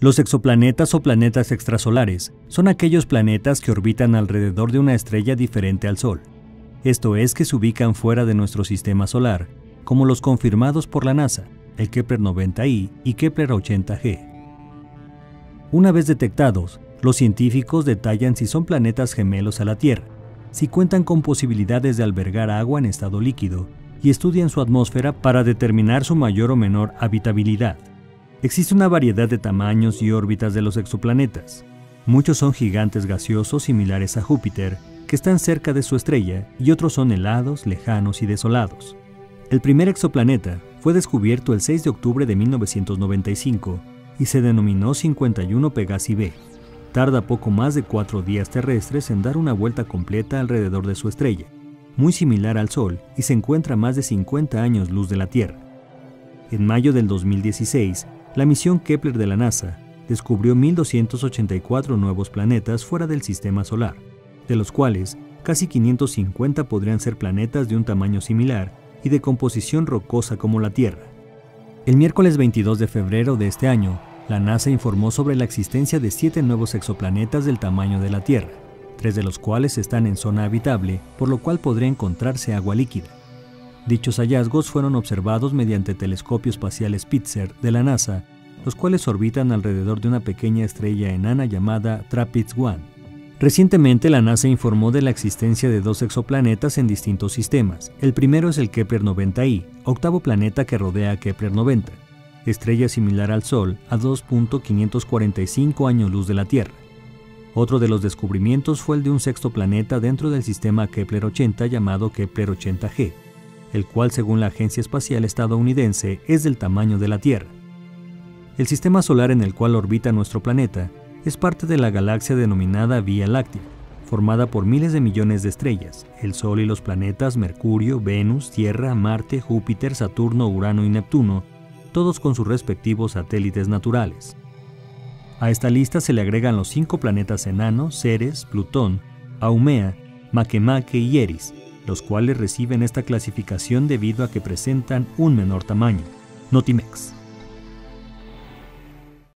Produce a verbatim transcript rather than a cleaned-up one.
Los exoplanetas o planetas extrasolares son aquellos planetas que orbitan alrededor de una estrella diferente al Sol. Esto es, que se ubican fuera de nuestro sistema solar, como los confirmados por la NASA, el Kepler noventa i y Kepler ochenta ge. Una vez detectados, los científicos detallan si son planetas gemelos a la Tierra, si cuentan con posibilidades de albergar agua en estado líquido, y estudian su atmósfera para determinar su mayor o menor habitabilidad. Existe una variedad de tamaños y órbitas de los exoplanetas. Muchos son gigantes gaseosos similares a Júpiter, que están cerca de su estrella, y otros son helados, lejanos y desolados. El primer exoplaneta fue descubierto el seis de octubre de mil novecientos noventa y cinco y se denominó cincuenta y uno Pegasi b. Tarda poco más de cuatro días terrestres en dar una vuelta completa alrededor de su estrella, muy similar al Sol, y se encuentra a más de cincuenta años luz de la Tierra. En mayo del dos mil dieciséis, la misión Kepler de la NASA descubrió mil doscientos ochenta y cuatro nuevos planetas fuera del sistema solar, de los cuales casi quinientos cincuenta podrían ser planetas de un tamaño similar y de composición rocosa como la Tierra. El miércoles veintidós de febrero de este año, la NASA informó sobre la existencia de siete nuevos exoplanetas del tamaño de la Tierra, tres de los cuales están en zona habitable, por lo cual podría encontrarse agua líquida. Dichos hallazgos fueron observados mediante el telescopio espacial Spitzer de la NASA, los cuales orbitan alrededor de una pequeña estrella enana llamada TRAPPIST uno. Recientemente la NASA informó de la existencia de dos exoplanetas en distintos sistemas. El primero es el Kepler noventa i, octavo planeta que rodea a Kepler noventa, estrella similar al Sol a dos punto quinientos cuarenta y cinco años luz de la Tierra. Otro de los descubrimientos fue el de un sexto planeta dentro del sistema Kepler ochenta llamado Kepler ochenta ge, el cual, según la Agencia Espacial Estadounidense, es del tamaño de la Tierra. El sistema solar en el cual orbita nuestro planeta es parte de la galaxia denominada Vía Láctea, formada por miles de millones de estrellas, el Sol y los planetas Mercurio, Venus, Tierra, Marte, Júpiter, Saturno, Urano y Neptuno, todos con sus respectivos satélites naturales. A esta lista se le agregan los cinco planetas enanos, Ceres, Plutón, Haumea, Makemake y Eris, los cuales reciben esta clasificación debido a que presentan un menor tamaño. Notimex.